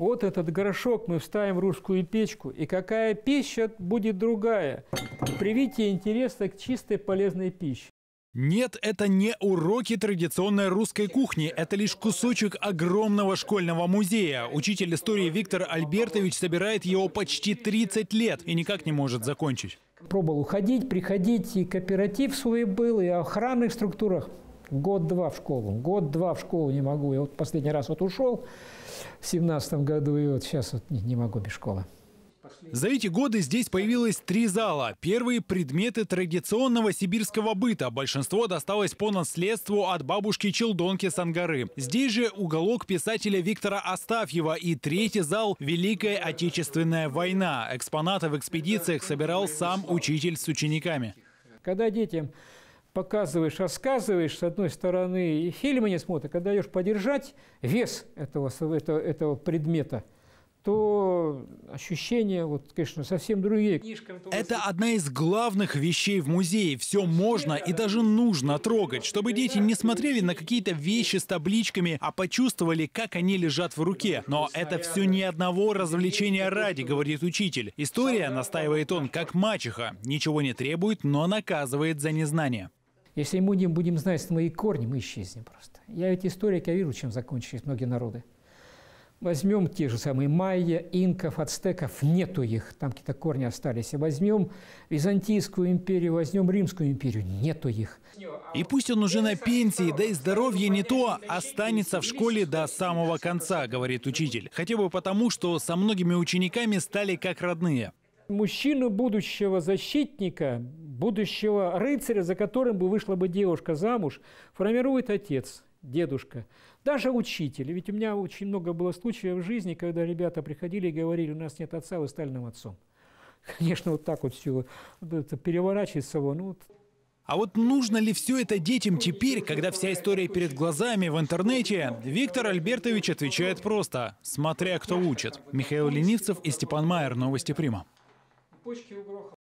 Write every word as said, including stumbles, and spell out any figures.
Вот этот горшок мы вставим в русскую печку, и какая пища будет другая. Привитие интереса к чистой полезной пище. Нет, это не уроки традиционной русской кухни. Это лишь кусочек огромного школьного музея. Учитель истории Виктор Альбертович собирает его почти тридцать лет и никак не может закончить. Пробовал уходить, приходить, и кооператив свой был, и в охранных структурах. Год-два в школу. Год-два в школу не могу. Я вот последний раз вот ушел в семнадцатом году, и вот сейчас вот не, не могу без школы. За эти годы здесь появилось три зала. Первые предметы традиционного сибирского быта. Большинство досталось по наследству от бабушки-челдонки с Ангары. Здесь же уголок писателя Виктора Астафьева и третий зал «Великая Отечественная война». Экспонаты в экспедициях собирал сам учитель с учениками. Когда детям показываешь, рассказываешь, с одной стороны, и фильмы не смотрят, когда даешь подержать вес этого, этого, этого предмета, то ощущения, вот, конечно, совсем другие. Это одна из главных вещей в музее. Все можно и даже нужно трогать, чтобы дети не смотрели на какие-то вещи с табличками, а почувствовали, как они лежат в руке. Но это все не одного развлечения ради, говорит учитель. История, настаивает он, как мачеха. Ничего не требует, но наказывает за незнание. Если мы будем, будем знать свои корни, мы исчезнем просто. Я ведь историк, я вижу, чем закончились многие народы. Возьмем те же самые майя, инков, ацтеков, нету их, там какие-то корни остались. И возьмем Византийскую империю, возьмем Римскую империю, нету их. И пусть он уже на пенсии, да и здоровье не то, останется в школе до самого конца, говорит учитель. Хотя бы потому, что со многими учениками стали как родные. Мужчину будущего защитника, будущего рыцаря, за которым бы вышла бы девушка замуж, формирует отец, дедушка, даже учитель. Ведь у меня очень много было случаев в жизни, когда ребята приходили и говорили: у нас нет отца, вы стали нам отцом. Конечно, вот так вот все это переворачивается. Ну, вот. А вот нужно ли все это детям теперь, когда вся история перед глазами в интернете? Виктор Альбертович отвечает просто: смотря кто учит. Михаил Ленивцев и Степан Майер. Новости Прима.